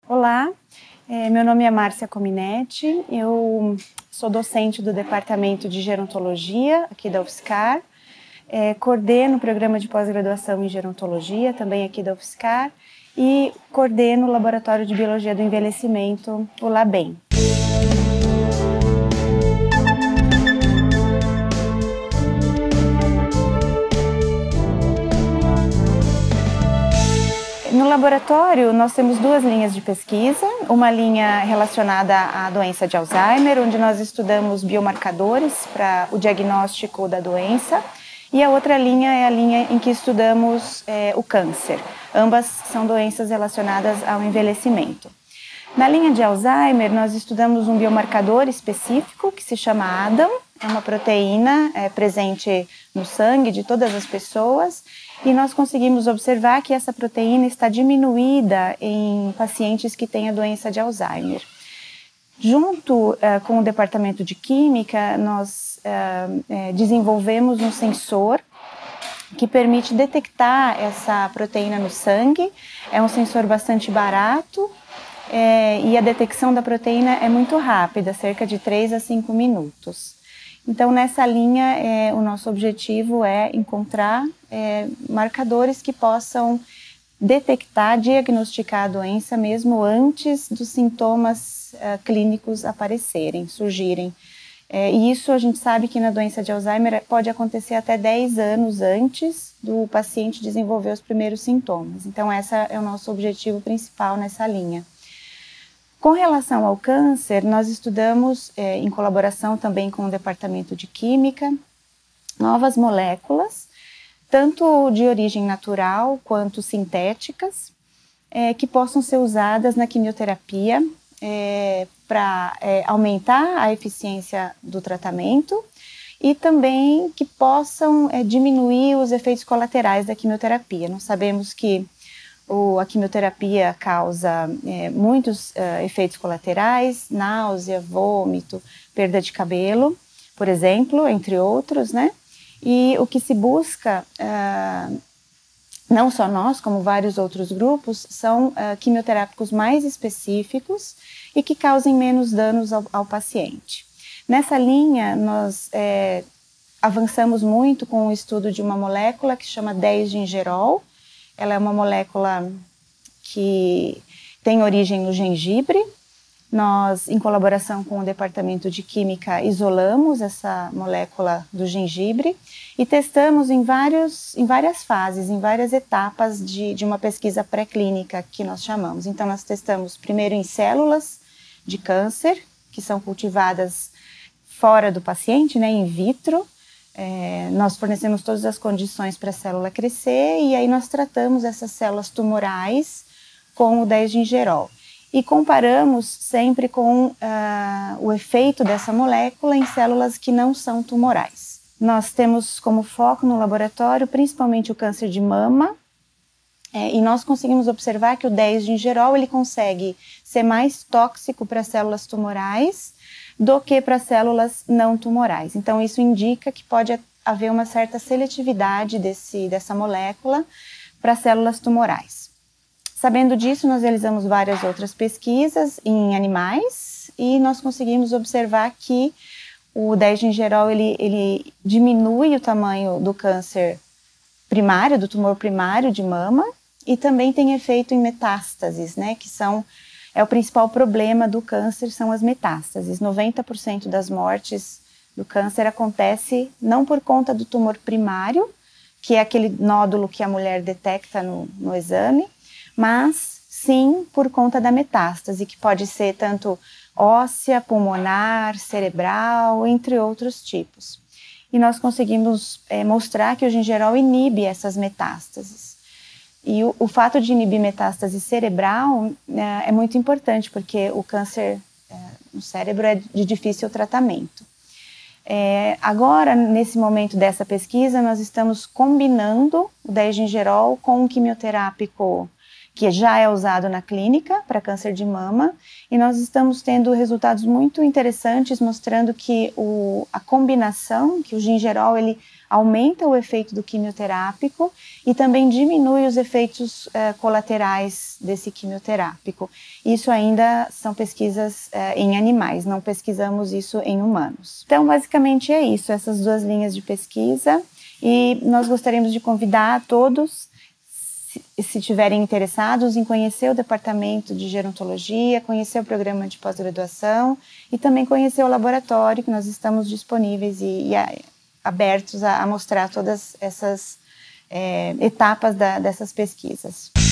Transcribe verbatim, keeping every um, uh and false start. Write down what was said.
Olá, é, meu nome é Márcia Cominetti, eu sou docente do Departamento de Gerontologia aqui da UFSCar, é, coordeno o programa de pós-graduação em Gerontologia, também aqui da UFSCar, e coordeno o Laboratório de Biologia do Envelhecimento, o LABEN. No laboratório, nós temos duas linhas de pesquisa, uma linha relacionada à doença de Alzheimer, onde nós estudamos biomarcadores para o diagnóstico da doença, e a outra linha é a linha em que estudamos é, o câncer. Ambas são doenças relacionadas ao envelhecimento. Na linha de Alzheimer, nós estudamos um biomarcador específico que se chama A D A M, é uma proteína é, presente no sangue de todas as pessoas, e nós conseguimos observar que essa proteína está diminuída em pacientes que têm a doença de Alzheimer. Junto uh, com o departamento de química, nós uh, uh, desenvolvemos um sensor que permite detectar essa proteína no sangue. É um sensor bastante barato é, e a detecção da proteína é muito rápida, cerca de três a cinco minutos. Então, nessa linha, é, o nosso objetivo é encontrar é, marcadores que possam detectar, diagnosticar a doença mesmo antes dos sintomas uh, clínicos aparecerem, surgirem. É, e isso a gente sabe que na doença de Alzheimer pode acontecer até dez anos antes do paciente desenvolver os primeiros sintomas. Então, esse é o nosso objetivo principal nessa linha. Com relação ao câncer, nós estudamos, é, em colaboração também com o Departamento de Química, novas moléculas, tanto de origem natural quanto sintéticas, é, que possam ser usadas na quimioterapia é, para é, aumentar a eficiência do tratamento e também que possam é, diminuir os efeitos colaterais da quimioterapia. Nós sabemos que O, a quimioterapia causa é, muitos uh, efeitos colaterais, náusea, vômito, perda de cabelo, por exemplo, entre outros, né? E o que se busca, uh, não só nós, como vários outros grupos, são uh, quimioterápicos mais específicos e que causem menos danos ao, ao paciente. Nessa linha, nós é, avançamos muito com o estudo de uma molécula que se chama dez gingerol. Ela é uma molécula que tem origem no gengibre. Nós, em colaboração com o Departamento de Química, isolamos essa molécula do gengibre e testamos em, vários, em várias fases, em várias etapas de, de uma pesquisa pré-clínica que nós chamamos. Então, nós testamos primeiro em células de câncer, que são cultivadas fora do paciente, né, in vitro. É, nós fornecemos todas as condições para a célula crescer e aí nós tratamos essas células tumorais com o dez gingerol. E comparamos sempre com uh, o efeito dessa molécula em células que não são tumorais. Nós temos como foco no laboratório principalmente o câncer de mama é, e nós conseguimos observar que o dez gingerol ele consegue ser mais tóxico para células tumorais do que para células não tumorais. Então, isso indica que pode haver uma certa seletividade desse, dessa molécula para células tumorais. Sabendo disso, nós realizamos várias outras pesquisas em animais e nós conseguimos observar que o dez gingerol ele, ele diminui o tamanho do câncer primário, do tumor primário de mama e também tem efeito em metástases, né, que são É o principal problema do câncer, são as metástases. noventa por cento das mortes do câncer acontece não por conta do tumor primário, que é aquele nódulo que a mulher detecta no, no exame, mas sim por conta da metástase, que pode ser tanto óssea, pulmonar, cerebral, entre outros tipos. E nós conseguimos é, mostrar que o gingerol inibe essas metástases. E o, o fato de inibir metástase cerebral é, é muito importante, porque o câncer é, no cérebro é de difícil tratamento. É, agora, nesse momento dessa pesquisa, nós estamos combinando o dez gingerol com um quimioterápico que já é usado na clínica para câncer de mama, e nós estamos tendo resultados muito interessantes mostrando que o, a combinação, que o gingerol ele aumenta o efeito do quimioterápico e também diminui os efeitos eh, colaterais desse quimioterápico. Isso ainda são pesquisas eh, em animais, não pesquisamos isso em humanos. Então, basicamente é isso, essas duas linhas de pesquisa, e nós gostaríamos de convidar todos, se tiverem interessados em conhecer o departamento de gerontologia, conhecer o programa de pós-graduação e também conhecer o laboratório, que nós estamos disponíveis e, e a, abertos a, a mostrar todas essas é, etapas da, dessas pesquisas.